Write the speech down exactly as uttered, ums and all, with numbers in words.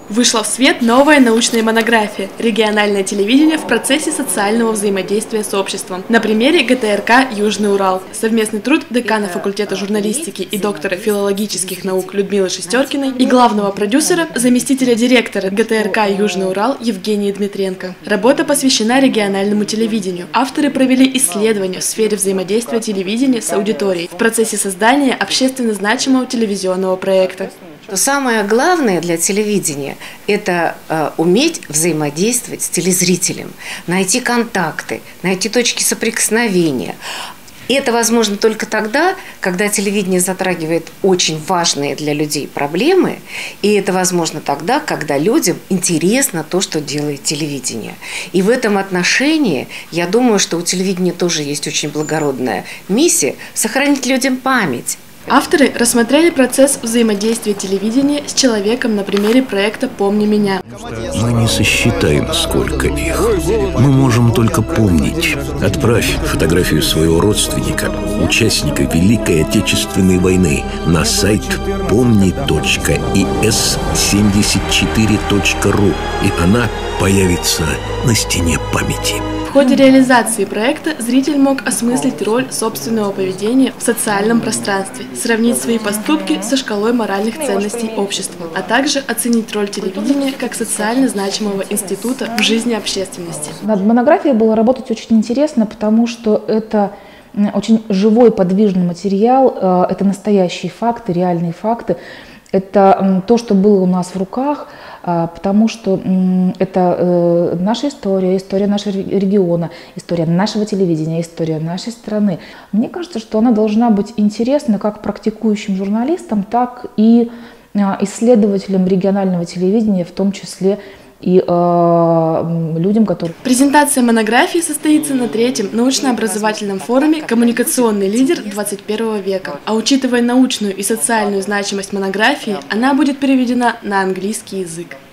Вышла в свет новая научная монография «Региональное телевидение в процессе социального взаимодействия с обществом» на примере гэ тэ эр ка «Южный Урал». Совместный труд декана факультета журналистики и доктора филологических наук Людмилы Шестеркиной и главного продюсера, заместителя директора гэ тэ эр ка «Южный Урал» Евгении Дмитренко. Работа посвящена региональному телевидению. Авторы провели исследования в сфере взаимодействия телевидения с аудиторией в процессе создания общественно значимого телевизионного проекта. Самое главное для телевидения – это э, уметь взаимодействовать с телезрителем, найти контакты, найти точки соприкосновения. И это возможно только тогда, когда телевидение затрагивает очень важные для людей проблемы, и это возможно тогда, когда людям интересно то, что делает телевидение. И в этом отношении, я думаю, что у телевидения тоже есть очень благородная миссия – сохранить людям память. Авторы рассмотрели процесс взаимодействия телевидения с человеком на примере проекта «Помни меня». Мы не сосчитаем, сколько их. Мы можем только помнить. Отправь фотографию своего родственника, участника Великой Отечественной войны, на сайт помни точка и эс семьдесят четыре точка ру, и она появится на стене памяти. В ходе реализации проекта зритель мог осмыслить роль собственного поведения в социальном пространстве, сравнить свои поступки со шкалой моральных ценностей общества, а также оценить роль телевидения как социально значимого института в жизни общественности. Над монографией было работать очень интересно, потому что это очень живой, подвижный материал, это настоящие факты, реальные факты. Это то, что было у нас в руках, потому что это наша история, история нашего региона, история нашего телевидения, история нашей страны. Мне кажется, что она должна быть интересна как практикующим журналистам, так и исследователям регионального телевидения, в том числе и э, людям, которые... Презентация монографии состоится на третьем научно-образовательном форуме «Коммуникационный лидер двадцать первого века». А учитывая научную и социальную значимость монографии, она будет переведена на английский язык.